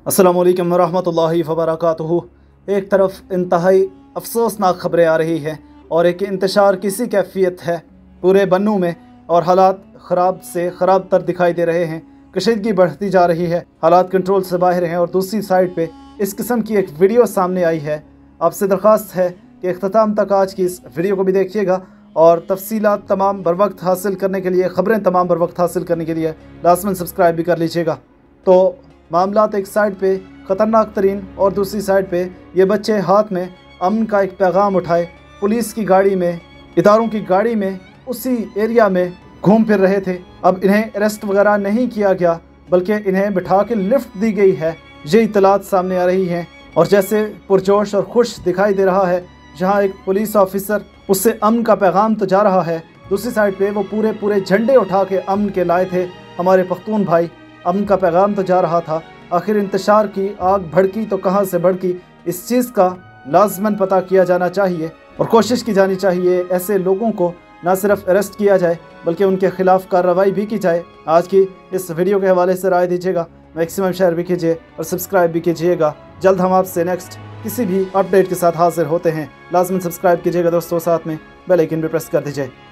अस्सलामु अलैकुम वरहमतुल्लाहि वबरकातुहू। एक तरफ इंतहाई अफसोसनाक खबरें आ रही हैं और एक इंतशार किसी कैफियत है पूरे बन्नू में, और हालात ख़राब से ख़राब तर दिखाई दे रहे हैं। कशीदगी बढ़ती जा रही है, हालात कंट्रोल से बाहर हैं। और दूसरी साइड पे इस किस्म की एक वीडियो सामने आई है। आपसे दरख्वास्त है कि इख्तिताम तक आज की इस वीडियो को भी देखिएगा और तफसीलात तमाम बर वक्त हासिल करने के लिए, ख़बरें तमाम बर वक्त हासिल करने के लिए लाज़मन सब्सक्राइब भी कर लीजिएगा। तो मामलात एक साइड पे ख़तरनाक तरीन और दूसरी साइड पे ये बच्चे हाथ में अमन का एक पैगाम उठाए पुलिस की गाड़ी में, इदारों की गाड़ी में, उसी एरिया में घूम फिर रहे थे। अब इन्हें अरेस्ट वगैरह नहीं किया गया बल्कि इन्हें बिठा के लिफ्ट दी गई है। ये इतलात सामने आ रही हैं और जैसे पुरजोश और खुश दिखाई दे रहा है। जहाँ एक पुलिस ऑफिसर उससे अमन का पैगाम तो जा रहा है, दूसरी साइड पे वो पूरे झंडे उठा के अमन के लाए थे। हमारे पख्तून भाई, अमन का पैगाम तो जा रहा था, आखिर इंतशार की आग भड़की तो कहाँ से भड़की, इस चीज़ का लाजमन पता किया जाना चाहिए और कोशिश की जानी चाहिए ऐसे लोगों को ना सिर्फ अरेस्ट किया जाए बल्कि उनके खिलाफ कार्रवाई भी की जाए। आज की इस वीडियो के हवाले से राय दीजिएगा, मैक्सिमम शेयर भी कीजिए और सब्सक्राइब भी कीजिएगा। जल्द हम आपसे नेक्स्ट किसी भी अपडेट के साथ हाजिर होते हैं। लाजमन सब्सक्राइब कीजिएगा दोस्तों, साथ में बेल आइकन भी प्रेस कर दीजिए।